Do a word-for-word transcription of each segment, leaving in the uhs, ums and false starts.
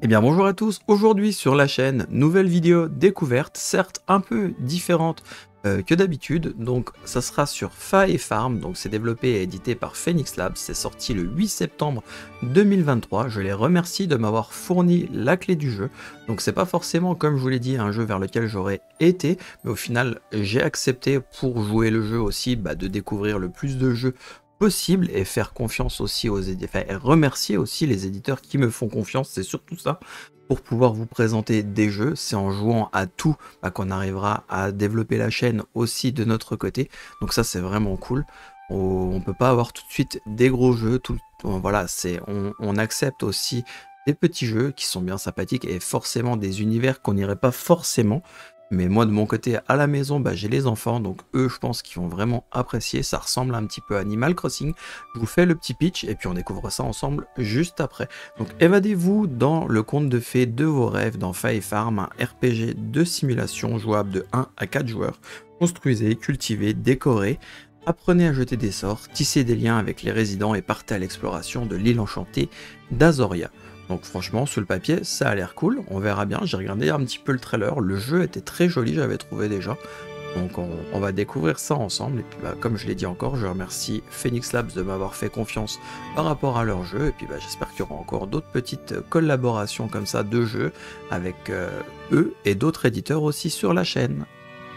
Eh bien bonjour à tous, aujourd'hui sur la chaîne, nouvelle vidéo découverte, certes un peu différente euh, que d'habitude, donc ça sera sur Fae Farm, donc c'est développé et édité par Phoenix Labs, c'est sorti le huit septembre deux mille vingt-trois, je les remercie de m'avoir fourni la clé du jeu, donc c'est pas forcément comme je vous l'ai dit un jeu vers lequel j'aurais été, mais au final j'ai accepté pour jouer le jeu aussi bah, de découvrir le plus de jeux possible et faire confiance aussi aux éditeurs, enfin, et remercier aussi les éditeurs qui me font confiance, c'est surtout ça, pour pouvoir vous présenter des jeux, c'est en jouant à tout bah, qu'on arrivera à développer la chaîne aussi de notre côté, donc ça c'est vraiment cool. On, on peut pas avoir tout de suite des gros jeux, tout, voilà, c'est, on, on accepte aussi des petits jeux qui sont bien sympathiques et forcément des univers qu'on n'irait pas forcément. Mais moi de mon côté à la maison bah, j'ai les enfants, donc eux je pense qu'ils vont vraiment apprécier, ça ressemble un petit peu à Animal Crossing. Je vous fais le petit pitch et puis on découvre ça ensemble juste après. Donc évadez-vous dans le conte de fées de vos rêves dans Fae Farm, un R P G de simulation jouable de un à quatre joueurs. Construisez, cultivez, décorez, apprenez à jeter des sorts, tissez des liens avec les résidents et partez à l'exploration de l'île enchantée d'Azoria. Donc franchement, sur le papier, ça a l'air cool, on verra bien, j'ai regardé un petit peu le trailer, le jeu était très joli, j'avais trouvé déjà. Donc on, on va découvrir ça ensemble, et puis bah, comme je l'ai dit encore, je remercie Phoenix Labs de m'avoir fait confiance par rapport à leur jeu, et puis bah, j'espère qu'il y aura encore d'autres petites collaborations comme ça de jeux avec euh, eux et d'autres éditeurs aussi sur la chaîne.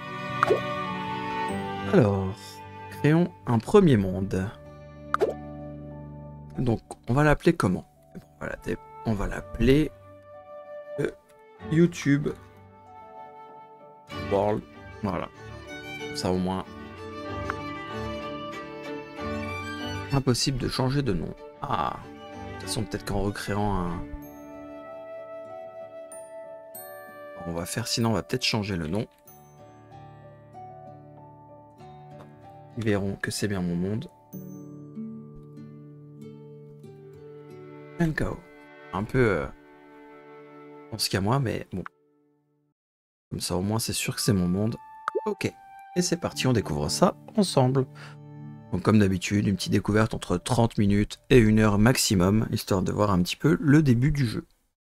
Alors, créons un premier monde. Donc on va l'appeler comment? Voilà, on va l'appeler euh, YouTube World. Voilà. Ça au moins. Impossible de changer de nom. Ah. De toute façon, peut-être qu'en recréant un. On va faire, sinon on va peut-être changer le nom. Ils verront que c'est bien mon monde. N K O. Un peu. Euh... Je pense qu'à moi, mais bon. Comme ça, au moins, c'est sûr que c'est mon monde. Ok. Et c'est parti, on découvre ça ensemble. Donc, comme d'habitude, une petite découverte entre trente minutes et une heure maximum, histoire de voir un petit peu le début du jeu.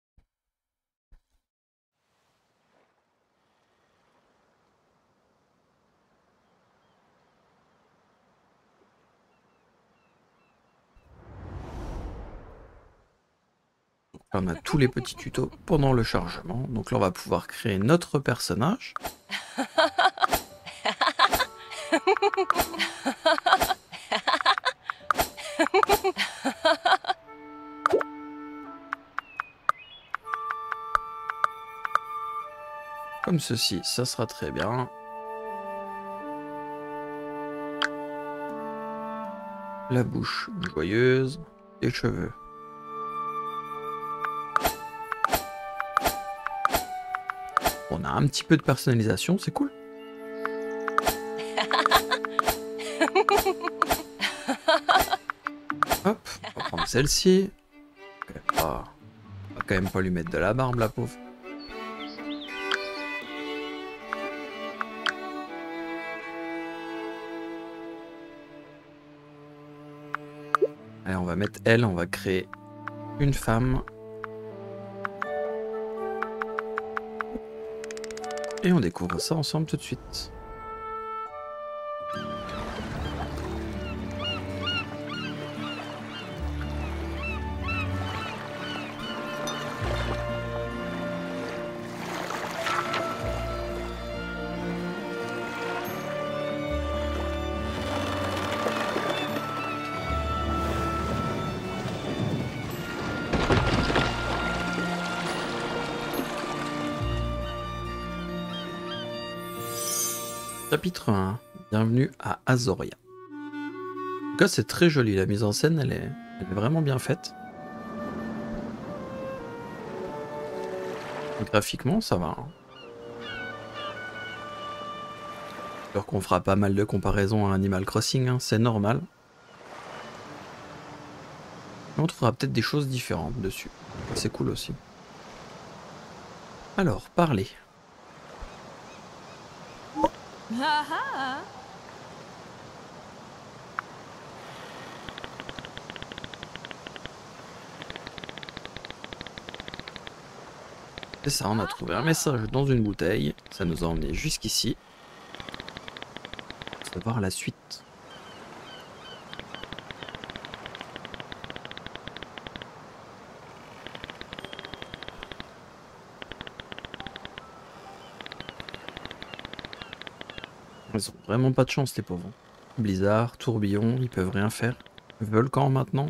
On a tous les petits tutos pendant le chargement. Donc là, on va pouvoir créer notre personnage. Comme ceci, ça sera très bien. La bouche joyeuse, les cheveux. On a un petit peu de personnalisation, c'est cool. Hop, on va prendre celle-ci. On va quand même pas lui mettre de la barbe, la pauvre. Allez, on va mettre elle, on va créer une femme. Et on découvre ça ensemble tout de suite. Chapitre un. Bienvenue à Azoria. En tout cas, c'est très joli. La mise en scène, elle est, elle est vraiment bien faite. Graphiquement, ça va. Hein. Alors qu'on fera pas mal de comparaisons à Animal Crossing, hein, c'est normal. Mais on trouvera peut-être des choses différentes dessus. C'est cool aussi. Alors, parler. C'est ça, on a trouvé un message dans une bouteille. Ça nous a emmené jusqu'ici. On va voir la suite. Ils ont vraiment pas de chance, les pauvres. Blizzard, tourbillon, ils peuvent rien faire. Volcan maintenant.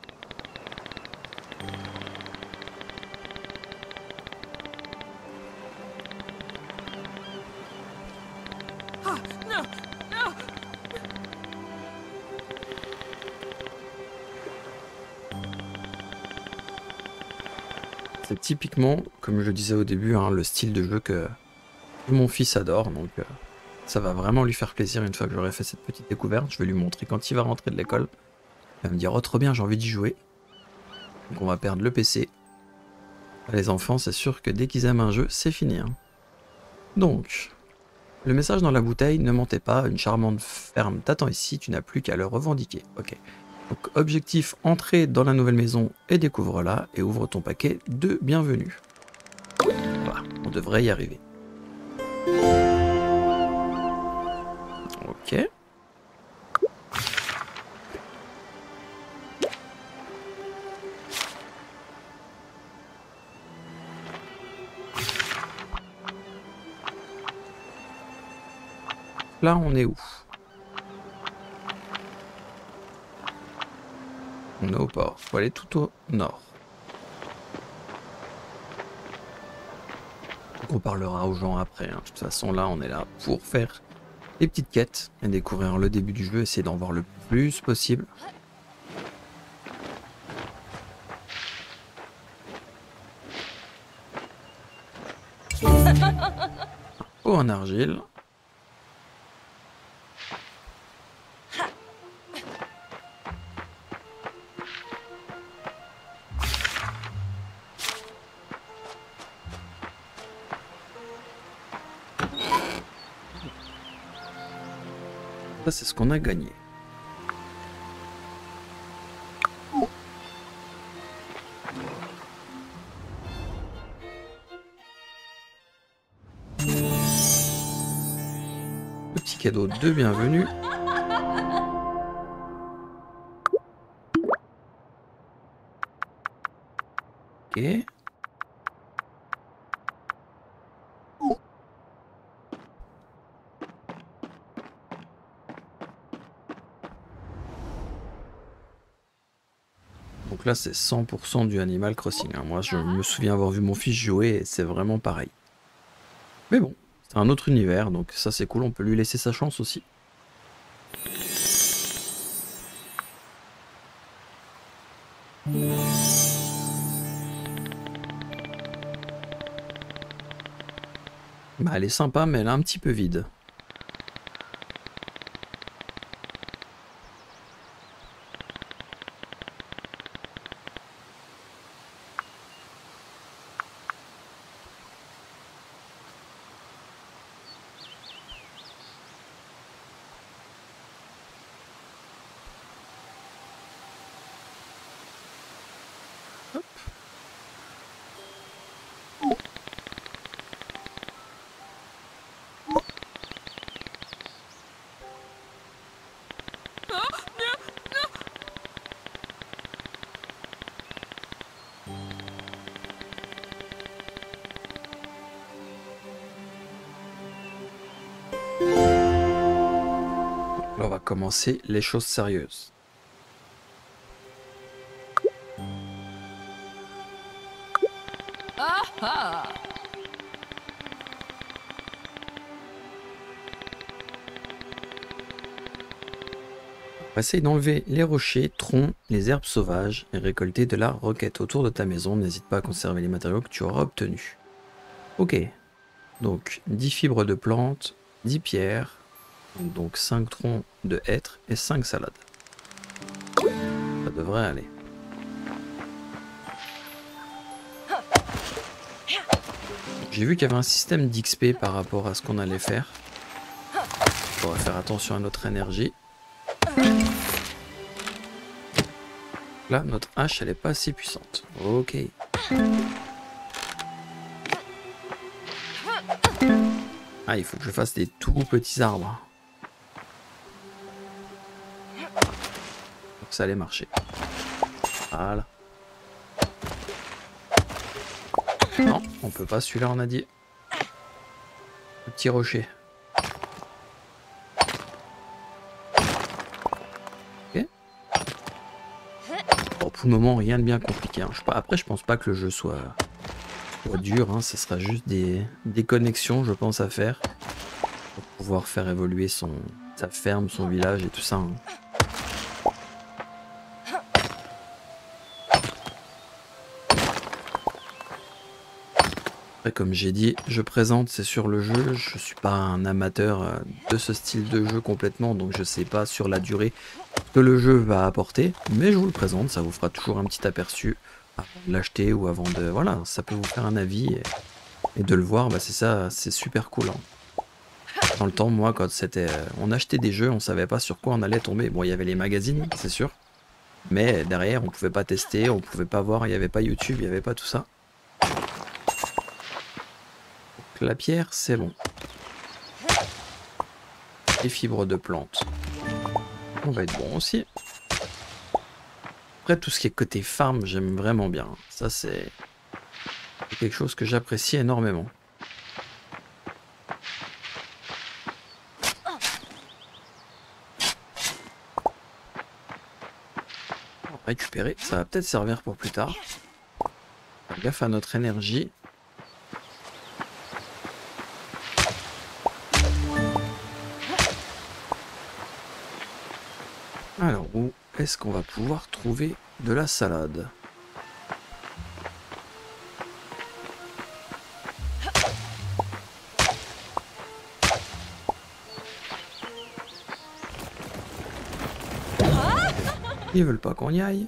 C'est typiquement, comme je le disais au début, hein, le style de jeu que mon fils adore, donc euh, ça va vraiment lui faire plaisir une fois que j'aurai fait cette petite découverte. Je vais lui montrer quand il va rentrer de l'école. Il va me dire « Oh trop bien, j'ai envie d'y jouer ». Donc on va perdre le P C. Les enfants, c'est sûr que dès qu'ils aiment un jeu, c'est fini. Hein. Donc, le message dans la bouteille, ne mentez pas, une charmante ferme t'attend ici, tu n'as plus qu'à le revendiquer. Ok. Donc objectif, entrer dans la nouvelle maison et découvre-la et ouvre ton paquet de bienvenue. Voilà, on devrait y arriver. Ok. Là, on est où? On est au port. Faut aller tout au nord. Donc on parlera aux gens après. Hein. De toute façon, là, on est là pour faire des petites quêtes et découvrir le début du jeu, essayer d'en voir le plus possible. Oh, en argile. Ça, c'est ce qu'on a gagné. Le petit cadeau de bienvenue. Ok. Donc là, c'est cent pour cent du Animal Crossing. Hein. Moi, je me souviens avoir vu mon fils jouer et c'est vraiment pareil. Mais bon, c'est un autre univers, donc ça c'est cool, on peut lui laisser sa chance aussi. Bah, elle est sympa, mais elle est un petit peu vide. Là, on va commencer les choses sérieuses. On va essayer d'enlever les rochers, troncs, les herbes sauvages et récolter de la roquette autour de ta maison. N'hésite pas à conserver les matériaux que tu auras obtenus. Ok, donc dix fibres de plantes, dix pierres, donc cinq troncs de hêtre et cinq salades. Ça devrait aller. J'ai vu qu'il y avait un système d'X P par rapport à ce qu'on allait faire. On va faire attention à notre énergie. Là, notre hache, elle est pas assez puissante. Ok. Ah, il faut que je fasse des tout petits arbres. Pour que ça allait marcher. Voilà. Non, on peut pas, celui-là on a dit. Le petit rocher. Ok. Bon, pour le moment, rien de bien compliqué. Hein. Je sais pas, après, je pense pas que le jeu soit, soit dur. Hein. Ce sera juste des, des connexions, je pense, à faire. Pour pouvoir faire évoluer son, sa ferme, son village et tout ça. Hein. Après, comme j'ai dit, je présente, c'est sur le jeu. Je suis pas un amateur de ce style de jeu complètement, donc je sais pas sur la durée que le jeu va apporter, mais je vous le présente, ça vous fera toujours un petit aperçu avant de l'acheter ou avant de... Voilà, ça peut vous faire un avis et, et de le voir, bah c'est ça, c'est super cool. Hein. Dans le temps, moi, quand c'était... On achetait des jeux, on savait pas sur quoi on allait tomber. Bon, il y avait les magazines, c'est sûr, mais derrière, on pouvait pas tester, on pouvait pas voir, il y avait pas YouTube, il y avait pas tout ça. La pierre, c'est bon. Les fibres de plantes. On va être bon aussi. Après, tout ce qui est côté farm, j'aime vraiment bien. Ça, c'est quelque chose que j'apprécie énormément. On va récupérer. Ça va peut-être servir pour plus tard. Faire gaffe à notre énergie. Alors, où est-ce qu'on va pouvoir trouver de la salade? Ils veulent pas qu'on y aille.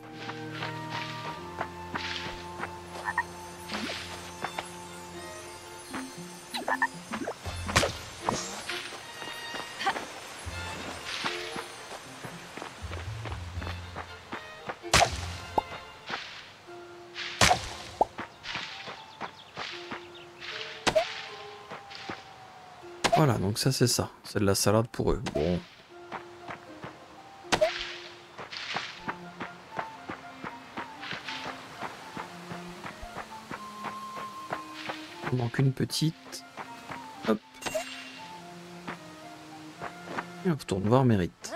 Voilà, donc ça c'est ça. C'est de la salade pour eux. Bon. Il manque une petite. Hop. Et on retourne voir Mérite.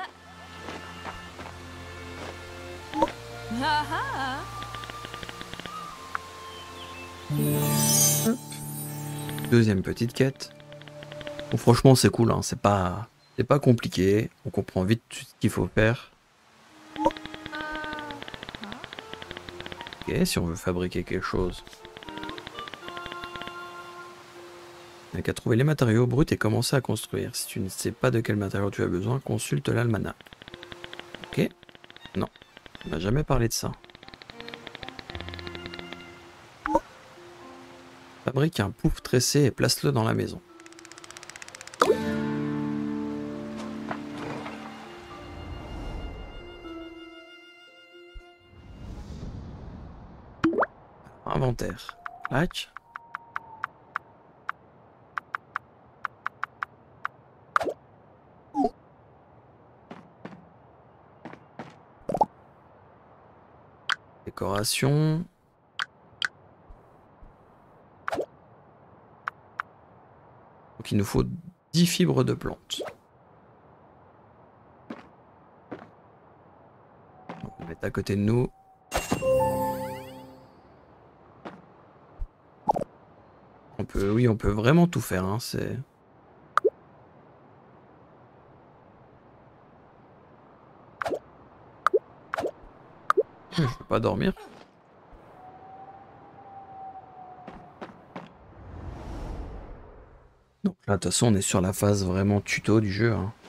Hop. Deuxième petite quête. Bon, franchement, c'est cool, hein. C'est pas, c'est pas compliqué. On comprend vite ce qu'il faut faire. Ok, si on veut fabriquer quelque chose. Il n'y a qu'à trouver les matériaux bruts et commencer à construire. Si tu ne sais pas de quel matériau tu as besoin, consulte l'almanach. Ok. Non, on n'a jamais parlé de ça. Fabrique un pouf tressé et place-le dans la maison. Inventaire. Clac. Décoration. Donc il nous faut dix fibres de plantes. On va mettre à côté de nous. On peut, oui, on peut vraiment tout faire, hein, c'est... Je peux pas dormir. Donc là, de toute façon, on est sur la phase vraiment tuto du jeu. Hein.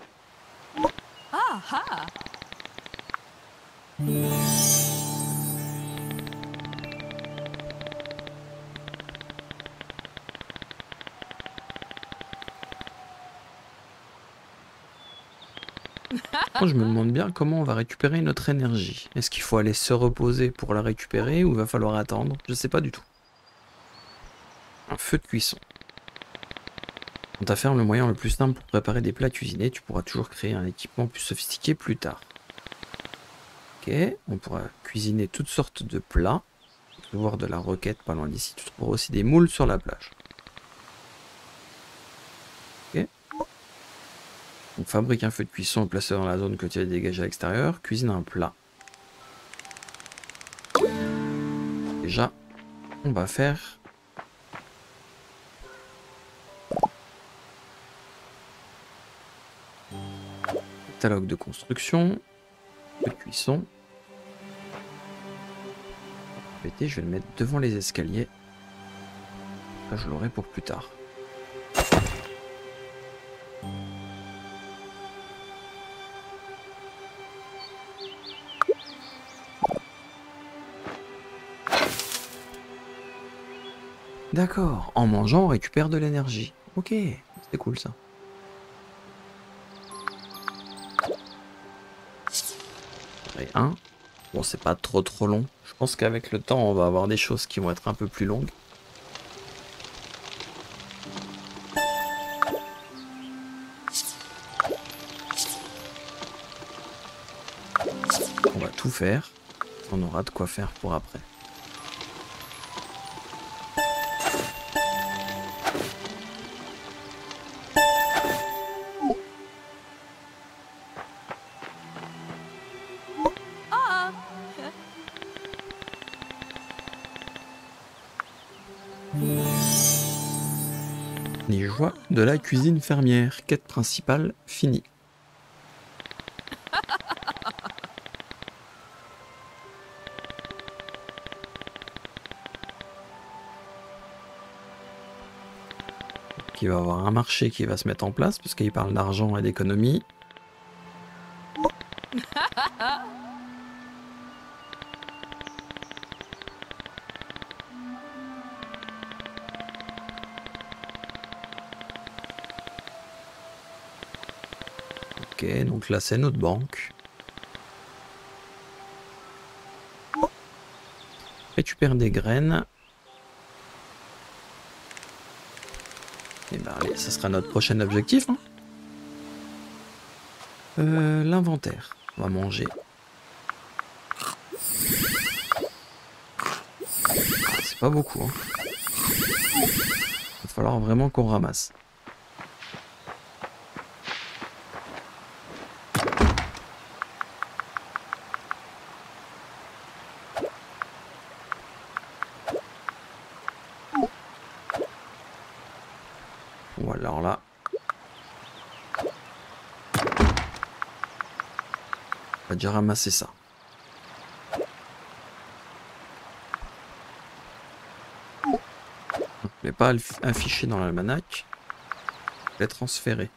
Moi, je me demande bien comment on va récupérer notre énergie. Est-ce qu'il faut aller se reposer pour la récupérer ou il va falloir attendre? Je sais pas du tout. Un feu de cuisson. Dans ta ferme, le moyen le plus simple pour préparer des plats cuisinés, tu pourras toujours créer un équipement plus sophistiqué plus tard. Ok, on pourra cuisiner toutes sortes de plats. Tu peux voir de la roquette pas loin d'ici. Tu trouveras aussi des moules sur la plage. Ok. On fabrique un feu de cuisson et place-le dans la zone que tu as dégagée à l'extérieur. Cuisine un plat. Déjà, on va faire catalogue de construction, feu de cuisson. Je vais le mettre devant les escaliers. Là, je l'aurai pour plus tard. D'accord, en mangeant, on récupère de l'énergie. Ok, c'est cool ça. Et un. Bon, c'est pas trop trop long. Je pense qu'avec le temps, on va avoir des choses qui vont être un peu plus longues. On va tout faire. On aura de quoi faire pour après. Les joies de la cuisine fermière. Quête principale finie. Il va y avoir un marché qui va se mettre en place parce qu'il parle d'argent et d'économie. Ok, donc là c'est notre banque. Récupère des graines. Et ben allez, ça sera notre prochain objectif. Hein. Euh, L'inventaire. On va manger. C'est pas beaucoup. Hein. Il va falloir vraiment qu'on ramasse. Bon alors là. On va déjà ramasser ça. Je ne l'ai pas affiché dans l'almanach. Je l'ai transféré.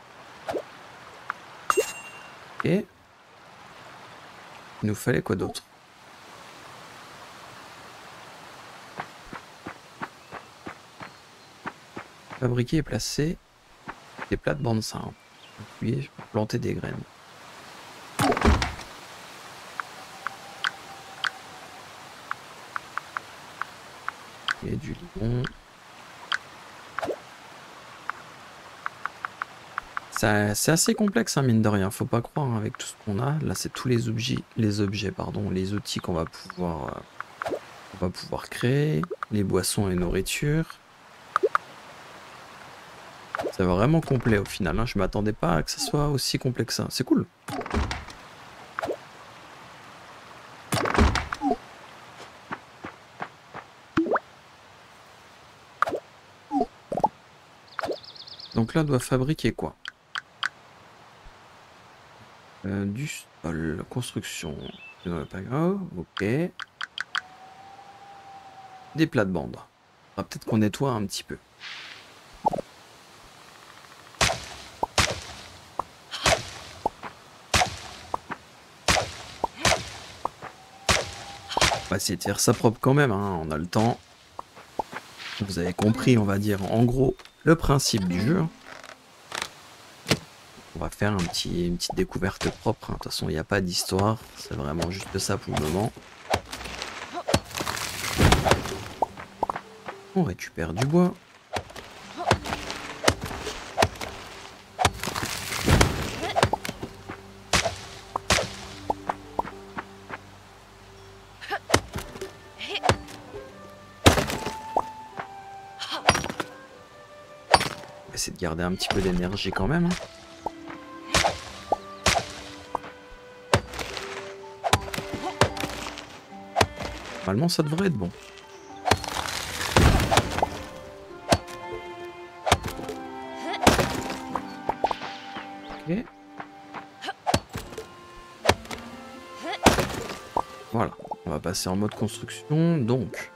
Ok. Il nous fallait quoi d'autre? Fabriquer et placer des plats de bande simple. Appuyer pour planter des graines. Et du limon. C'est assez complexe, hein, mine de rien. Faut pas croire hein, avec tout ce qu'on a. Là, c'est tous les objets, les objets, pardon, les outils qu'on va pouvoir, euh, on va pouvoir créer, les boissons et nourritures. C'est vraiment complet au final. Hein. Je m'attendais pas à que ça soit aussi complexe. Hein. C'est cool. Donc là, on doit fabriquer quoi? euh, Du sol, construction. Pas grave, ok. Des plates-bandes. Peut-être qu'on nettoie un petit peu. On va essayer de faire ça propre quand même, hein. On a le temps. Vous avez compris, on va dire en gros le principe du jeu. On va faire un petit, une petite découverte propre. Hein. De toute façon, il n'y a pas d'histoire. C'est vraiment juste ça pour le moment. On récupère du bois. essayer de garder un petit peu d'énergie quand même. Normalement, ça devrait être bon. Ok. Voilà, on va passer en mode construction, donc...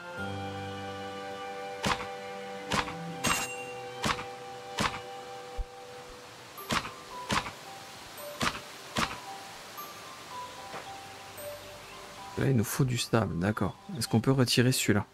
Là, il nous faut du stable, d'accord. Est-ce qu'on peut retirer celui-là?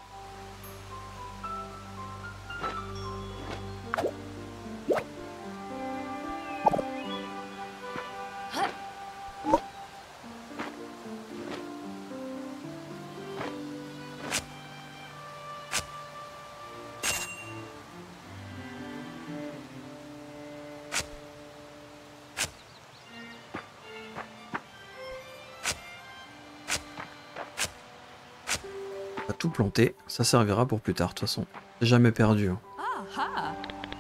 Tout planter, ça servira pour plus tard de toute façon. C'est jamais perdu. Hein. Ah,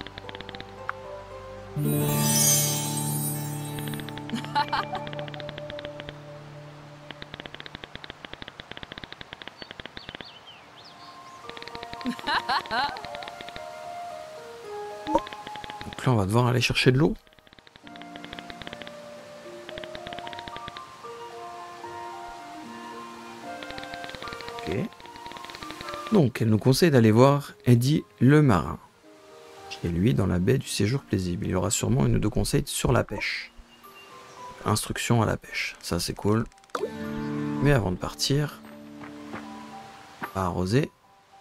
donc là on va devoir aller chercher de l'eau. Ok. Donc, elle nous conseille d'aller voir Eddie le marin. Chez lui, dans la baie du séjour paisible. Il aura sûrement une ou deux conseils sur la pêche. Instruction à la pêche. Ça, c'est cool. Mais avant de partir, on va arroser.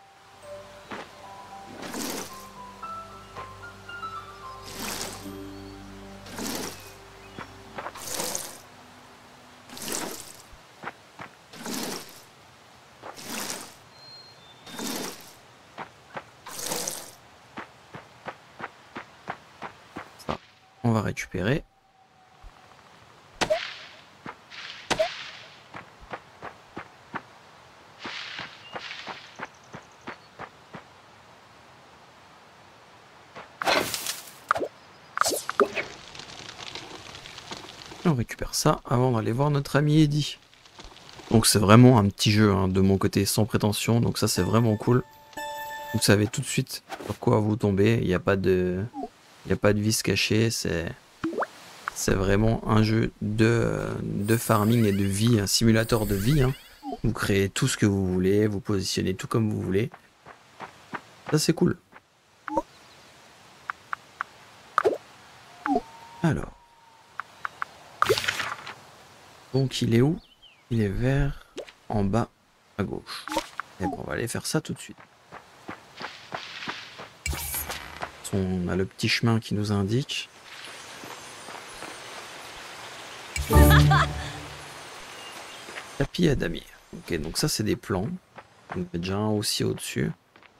On va récupérer. Et on récupère ça avant d'aller voir notre ami Eddie. Donc c'est vraiment un petit jeu hein, de mon côté sans prétention. Donc ça c'est vraiment cool. Vous savez tout de suite sur quoi vous tombez. Il n'y a pas de... Il n'y a pas de vis cachée, c'est c'est vraiment un jeu de, de farming et de vie, un simulateur de vie. Hein. Vous créez tout ce que vous voulez, vous positionnez tout comme vous voulez. Ça c'est cool. Alors. Donc il est où? Il est vers en bas à gauche. Et bon, on va aller faire ça tout de suite. On a le petit chemin qui nous indique. Tapis à damier. Ok, donc ça c'est des plans. On met déjà un aussi au-dessus.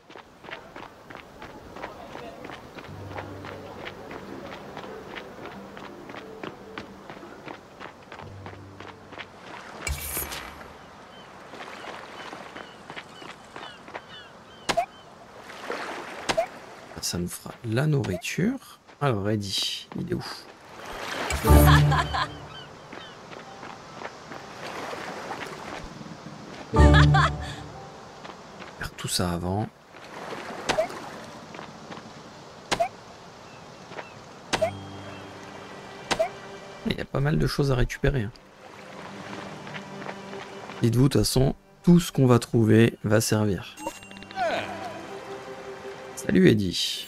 Ça nous fera la nourriture. Alors Eddie, il est où? Faire tout ça avant. Il y a pas mal de choses à récupérer. Hein. Dites-vous, de toute façon, tout ce qu'on va trouver va servir. Salut Eddie.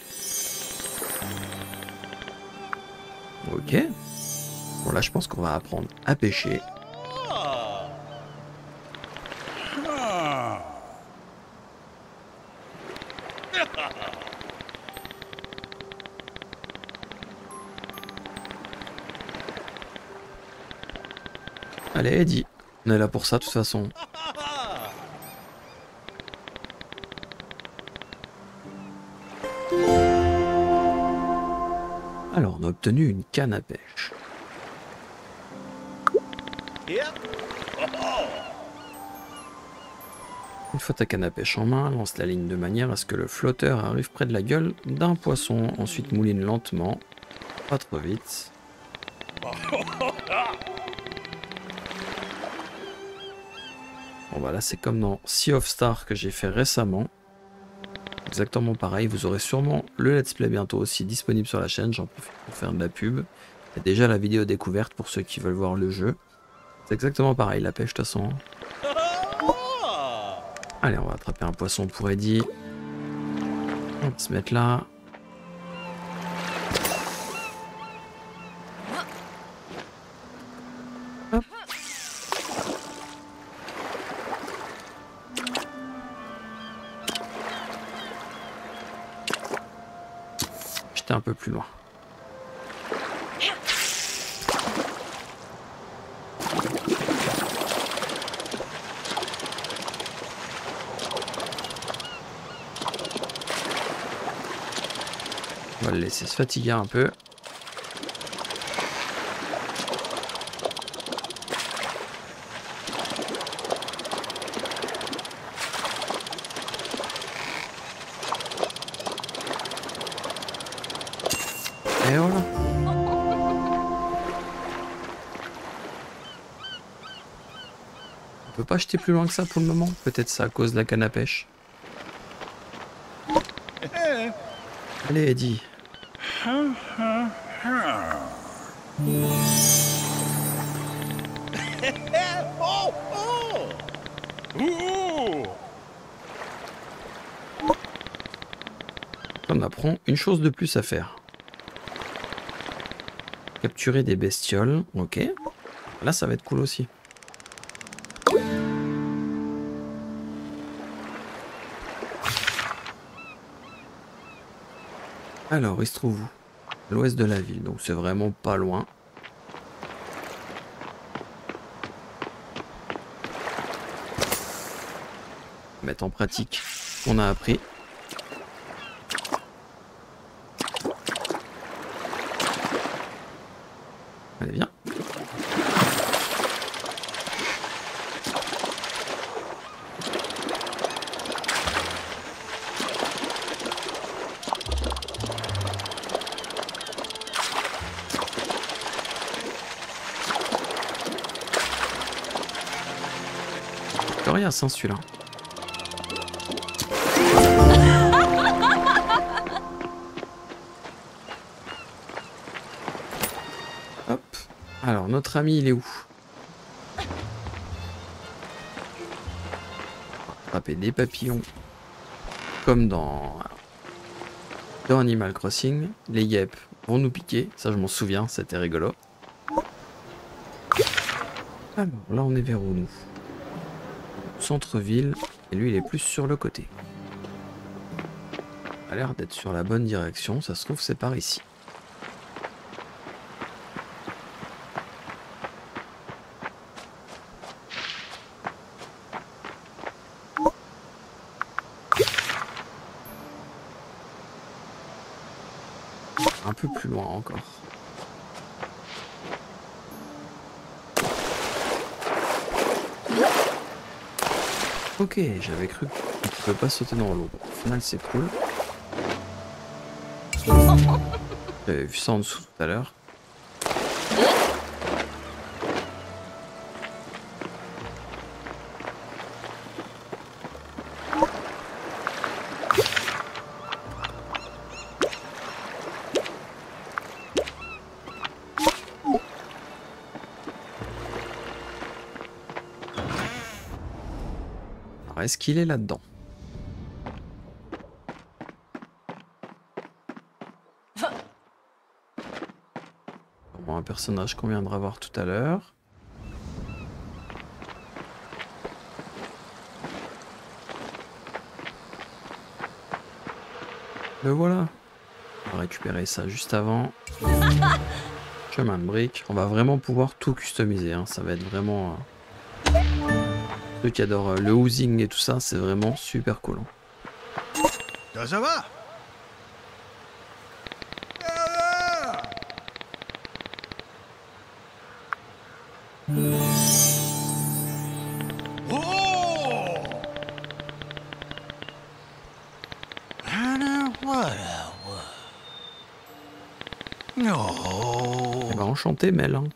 Ok. Bon là je pense qu'on va apprendre à pêcher. Allez Eddie, on est là pour ça de toute façon. Alors, on a obtenu une canne à pêche. Une fois ta canne à pêche en main, lance la ligne de manière à ce que le flotteur arrive près de la gueule d'un poisson. Ensuite mouline lentement, pas trop vite. Bon bah là c'est comme dans Sea of Stars que j'ai fait récemment. Exactement pareil, vous aurez sûrement le let's play bientôt aussi disponible sur la chaîne, j'en profite pour faire de la pub. Il y a déjà la vidéo découverte pour ceux qui veulent voir le jeu. C'est exactement pareil la pêche de toute façon. Allez, on va attraper un poisson pour Eddie. On va se mettre là. Hop. J'étais un peu plus loin. On va le laisser se fatiguer un peu. Et voilà. On peut pas jeter plus loin que ça pour le moment. Peut-être ça à cause de la canne à pêche. Allez Eddie. On apprend une chose de plus à faire. Capturer des bestioles, ok. Là ça va être cool aussi. Alors il se trouve où? À l'ouest de la ville, donc c'est vraiment pas loin. Mettre en pratique ce qu'on a appris. Allez, viens. Coriace, hein, celui-là. Hop. Alors, notre ami, il est où? Attraper des papillons. Comme dans... dans Animal Crossing. Les guêpes vont nous piquer. Ça, je m'en souviens. C'était rigolo. Alors, là, on est vers où, nous? Centre-ville. Et lui, il est plus sur le côté. Il a l'air d'être sur la bonne direction. Ça se trouve, c'est par ici. Un peu plus loin encore. Ok, j'avais cru que tu peux pas sauter dans l'eau. Au final, c'est cool. J'avais vu ça en dessous tout à l'heure. Est-ce qu'il est là-dedans? Bon, un personnage qu'on viendra voir tout à l'heure. Le voilà. On va récupérer ça juste avant. Chemin de briques. On va vraiment pouvoir tout customiser, hein. Ça va être vraiment... Euh... Ceux qui adorent le housing et tout ça, c'est vraiment super cool. Ça, ça va? Oh. Eh ben, enchanté, Mel. Hein.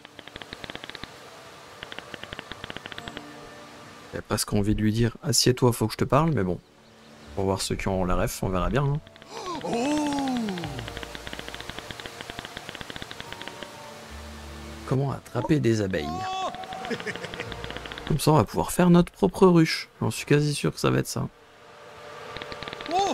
J'ai presque envie de lui dire assieds-toi, faut que je te parle, mais bon. Pour voir ceux qui ont la ref, on verra bien. Hein. Oh. Comment attraper des abeilles? Comme ça, on va pouvoir faire notre propre ruche. J'en suis quasi sûr que ça va être ça. Oh.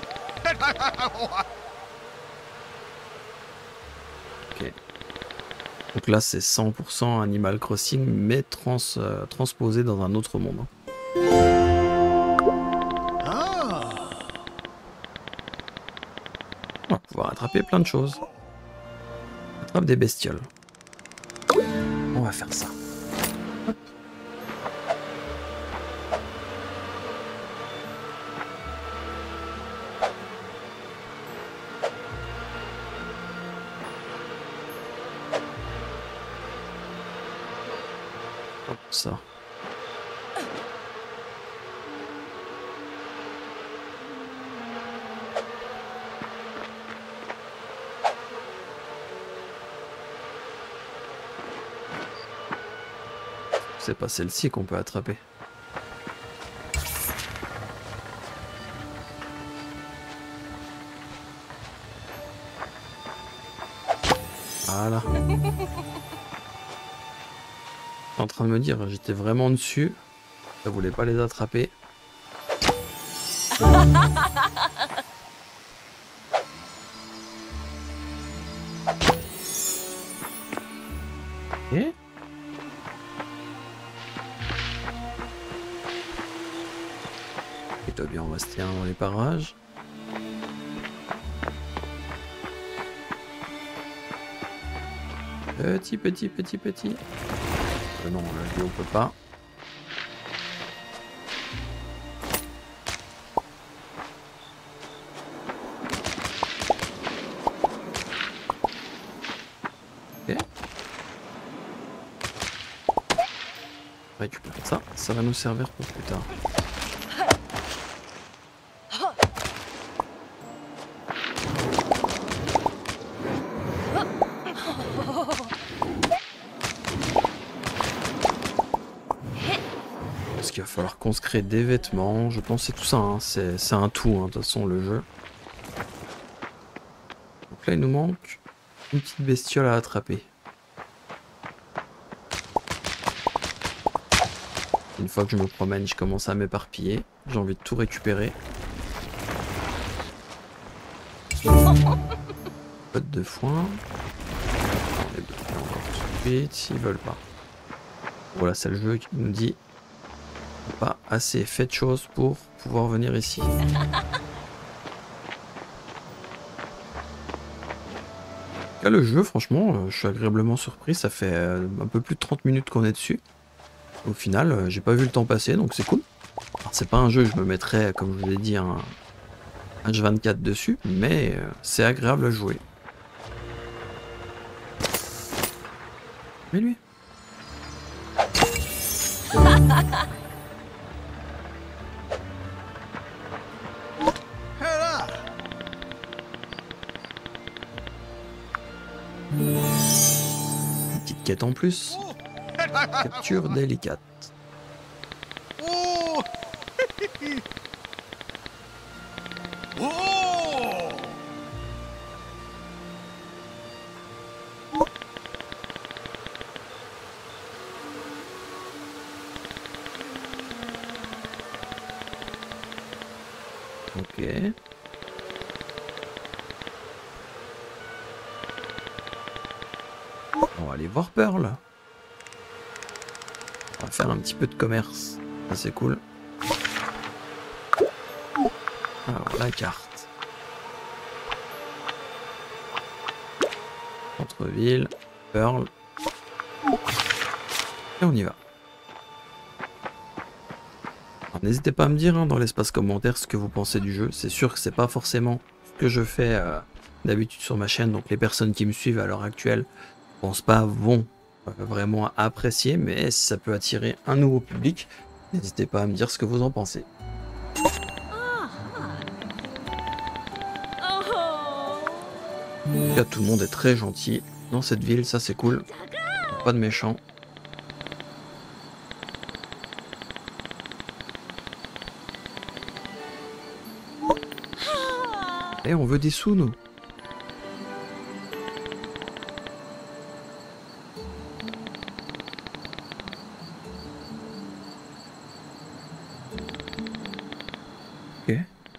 Ok. Donc là, c'est cent pour cent Animal Crossing, mais trans, euh, transposé dans un autre monde. Ah. On va pouvoir attraper plein de choses. On attrape des bestioles. On va faire ça. Hop. Hop, ça. C'est pas celle-ci qu'on peut attraper. Voilà. En train de me dire, j'étais vraiment dessus. Ça voulait pas les attraper. Et il doit bien en rester un dans les parages. Petit, petit, petit, petit. Euh, non, là, lui, on peut pas. Ok. Récupère ça, ça va nous servir pour plus tard. Parce qu'il va falloir qu'on se crée des vêtements, je pense que c'est tout ça, hein. C'est un tout, hein, de toute façon, le jeu. Donc là, il nous manque une petite bestiole à attraper. Une fois que je me promène, je commence à m'éparpiller. J'ai envie de tout récupérer. Pote de foin. On les bloque encore tout de suite, s'ils veulent pas. Voilà, c'est le jeu qui nous dit pas assez fait de choses pour pouvoir venir ici. Là, le jeu, franchement, euh, je suis agréablement surpris. Ça fait euh, un peu plus de trente minutes qu'on est dessus. Au final, euh, j'ai pas vu le temps passer, donc c'est cool. C'est pas un jeu, je me mettrais, comme je vous l'ai dit, un H vingt-quatre dessus, mais euh, c'est agréable à jouer. Mais lui. Là. Une petite quête en plus. Oh. Capture délicate. Oh. Oh. Ok. On va aller voir Pearl. On va faire un petit peu de commerce. Ça c'est cool. Alors la carte. Centre-ville, Pearl. Et on y va. N'hésitez pas à me dire hein, dans l'espace commentaire ce que vous pensez du jeu. C'est sûr que c'est pas forcément ce que je fais euh, d'habitude sur ma chaîne. Donc les personnes qui me suivent à l'heure actuelle, je pense pas vont euh, vraiment apprécier. Mais si ça peut attirer un nouveau public, n'hésitez pas à me dire ce que vous en pensez. Oh. tout cas, tout le monde est très gentil dans cette ville, ça c'est cool. Pas de méchants. Et on veut des sous, nous. Ok.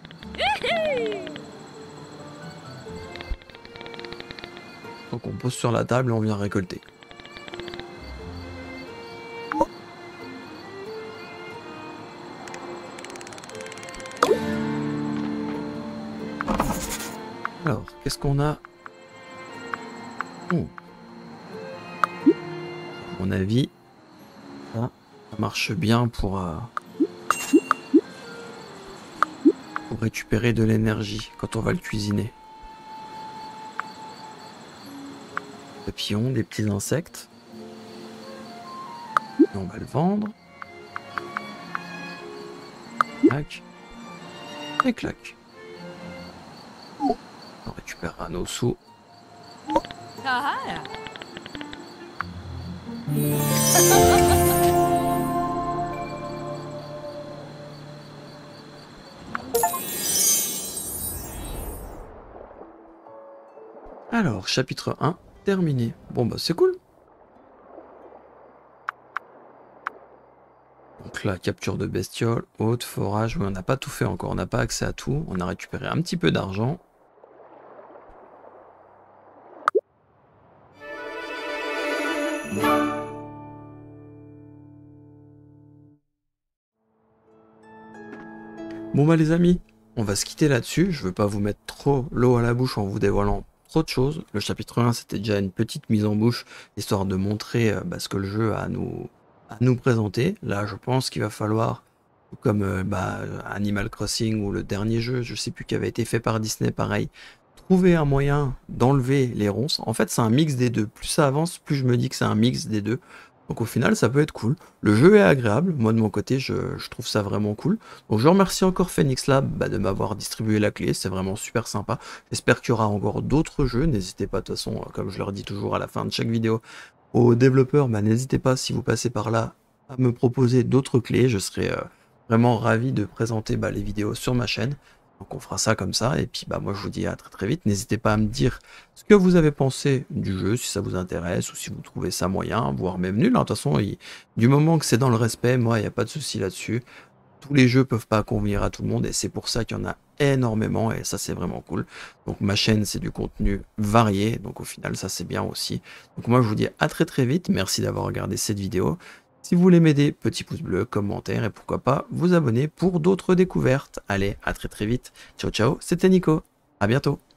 Donc on pose sur la table et on vient récolter. Alors, qu'est-ce qu'on a? Oh. À mon avis, ça, ça marche bien pour, euh, pour récupérer de l'énergie quand on va le cuisiner. Papillons, des petits insectes. Et on va le vendre. Clac. Et clac. On récupérera nos sous. Alors, chapitre un, terminé. Bon bah c'est cool. Donc là, capture de bestioles, haute, forage. Oui, on n'a pas tout fait encore, on n'a pas accès à tout. On a récupéré un petit peu d'argent. Bon bah les amis, on va se quitter là-dessus. Je veux pas vous mettre trop l'eau à la bouche en vous dévoilant trop de choses. Le chapitre un, c'était déjà une petite mise en bouche, histoire de montrer euh, bah, ce que le jeu a à nous, à nous présenter. Là, je pense qu'il va falloir, comme euh, bah, Animal Crossing ou le dernier jeu, je sais plus, qui avait été fait par Disney, pareil, trouver un moyen d'enlever les ronces. En fait, c'est un mix des deux. Plus ça avance, plus je me dis que c'est un mix des deux. Donc au final, ça peut être cool. Le jeu est agréable. Moi, de mon côté, je, je trouve ça vraiment cool. Donc je remercie encore Phoenix Lab bah, de m'avoir distribué la clé. C'est vraiment super sympa. J'espère qu'il y aura encore d'autres jeux. N'hésitez pas, de toute façon, comme je leur dis toujours à la fin de chaque vidéo, aux développeurs, bah, n'hésitez pas, si vous passez par là, à me proposer d'autres clés. Je serai euh, vraiment ravi de présenter bah, les vidéos sur ma chaîne. Donc on fera ça comme ça, et puis bah moi je vous dis à très très vite. N'hésitez pas à me dire ce que vous avez pensé du jeu, si ça vous intéresse, ou si vous trouvez ça moyen, voire même nul. De toute façon, il, du moment que c'est dans le respect, moi il n'y a pas de souci là-dessus. Tous les jeux peuvent pas convenir à tout le monde, et c'est pour ça qu'il y en a énormément, et ça c'est vraiment cool. Donc ma chaîne, c'est du contenu varié, donc au final ça c'est bien aussi. Donc moi je vous dis à très très vite, merci d'avoir regardé cette vidéo. Si vous voulez m'aider, petit pouce bleu, commentaire et pourquoi pas vous abonner pour d'autres découvertes. Allez, à très très vite. Ciao ciao, c'était Nico. À bientôt.